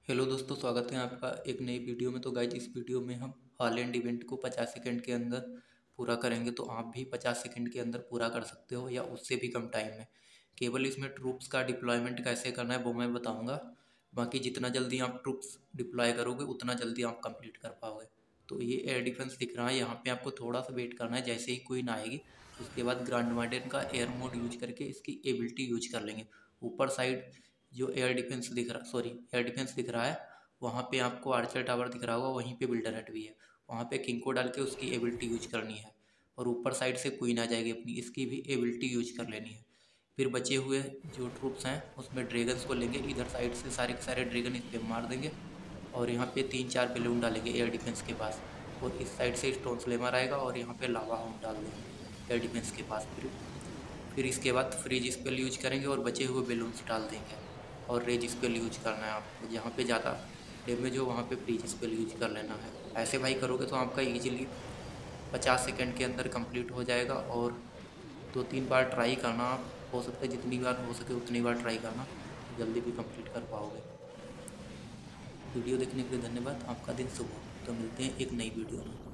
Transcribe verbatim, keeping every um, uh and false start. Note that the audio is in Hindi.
हेलो दोस्तों, स्वागत है आपका एक नई वीडियो में। तो गाइज, इस वीडियो में हम हॉलैंड इवेंट को पचास सेकंड के अंदर पूरा करेंगे। तो आप भी पचास सेकंड के अंदर पूरा कर सकते हो या उससे भी कम टाइम में। केवल इसमें ट्रूप्स का डिप्लॉयमेंट कैसे करना है वो मैं बताऊंगा। बाकी जितना जल्दी आप ट्रूप्स डिप्लॉय करोगे उतना जल्दी आप कंप्लीट कर पाओगे। तो ये एयर डिफेंस दिख रहा है, यहाँ पर आपको थोड़ा सा वेट करना है। जैसे ही क्वीन आएगी उसके बाद ग्रैंड वार्डन का एयर मोड यूज करके इसकी एबिलिटी यूज कर लेंगे। ऊपर साइड जो एयर डिफेंस दिख रहा सॉरी एयर डिफेंस दिख रहा है, वहाँ पे आपको आर्चर टावर दिख रहा होगा, वहीं पे बिल्डर हट भी है। वहाँ पे किंग को डाल के उसकी एबिलिटी यूज करनी है। और ऊपर साइड से क्वीन आ जाएगी अपनी, इसकी भी एबिलिटी यूज कर लेनी है। फिर बचे हुए जो ट्रूप्स हैं उसमें ड्रैगन्स को लेंगे, इधर साइड से सारे के सारे ड्रैगन इस पर मार देंगे। और यहाँ पे तीन चार बैलून डालेंगे एयर डिफेंस के पास। और इस साइड से स्टोन स्लेमर आएगा और यहाँ पे लावा हाउंड डाल देंगे एयर डिफेंस के पास। फिर फिर इसके बाद फ्रीज स्पेल यूज करेंगे और बचे हुए बैलून्स डाल देंगे। और रेज स्पेल यूज करना है आपको, जहाँ पे ज़्यादा डैमेज हो वहाँ पे फ्रीज स्पेल यूज कर लेना है। ऐसे भाई करोगे तो आपका इजीली पचास सेकंड के अंदर कंप्लीट हो जाएगा। और दो तीन बार ट्राई करना, आप हो सकता है जितनी बार हो सके उतनी बार ट्राई करना, तो जल्दी भी कंप्लीट कर पाओगे। वीडियो देखने के लिए धन्यवाद। आपका दिन शुभ हो। तो मिलते हैं एक नई वीडियो में।